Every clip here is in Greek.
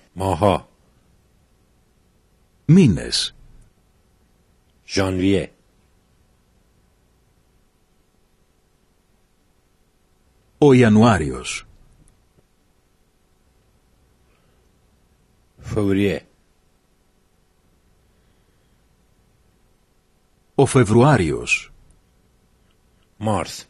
ماها. Μήνες. ژانویه. Ο Ιανουάριος. فوریه. Ο Φεβρουάριος. مارس.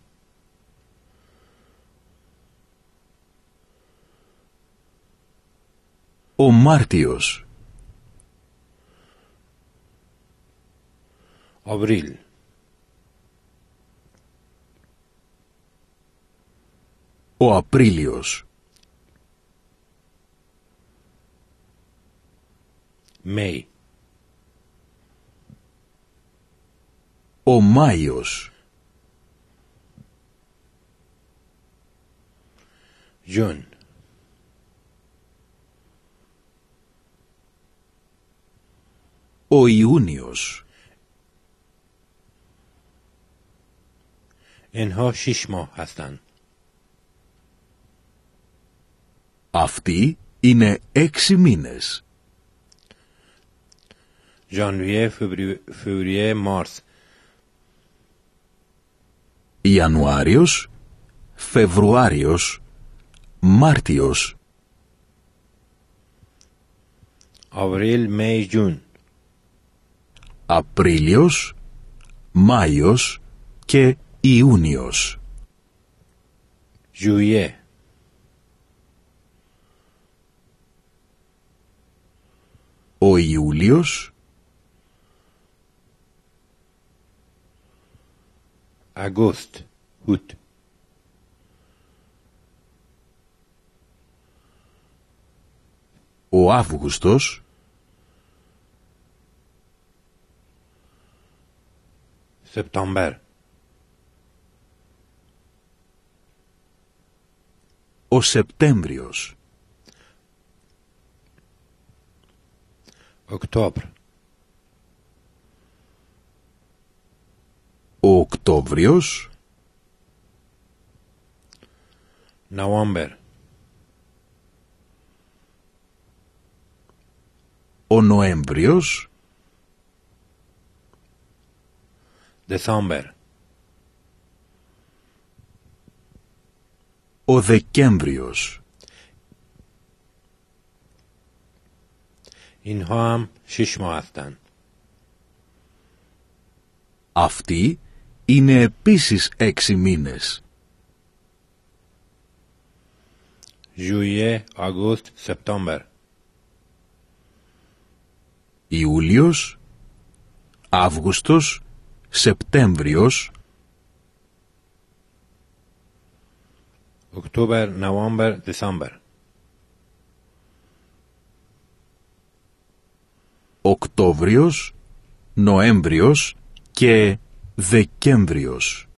Ο Μάρτιος. آوریل. Ο Απρίλιος. می. Ο Μάιος. جون. Ο Ιούνιος. اینها 6 ماه هستند. Αυτοί είναι 6 μήνες. ژانویه، فوریه، مارس. Ιανουάριος, Φεβρουάριος, Μάρτιος. آوریل، می، جون. Απρίλιος, Μάιος και Ιούνιος. ژوئیه. Ο Ιούλιος. اگوست، هوت. Ο Αύγουστος. سپتامبر. Ο Σεπτέμβριος. اکتبر. Ο Οκτώβριος. نوامبر. Ο Νοέμβριος. دسامبر. Ο Δεκέμβριος. اینها هم 6 ماه هستند. Αυτοί είναι επίσης 6 μήνες. ژوئیه، آگوست، سپتامبر. Ιούλιος, Αύγουστος, Σεπτέμβριος. اکتبر، نوامبر، دسامبر. Οκτώβριος, Νοέμβριος και Δεκέμβριος.